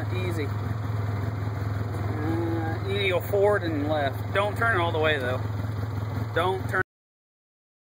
easy. You need to go forward and left. Don't turn it all the way though. Don't turn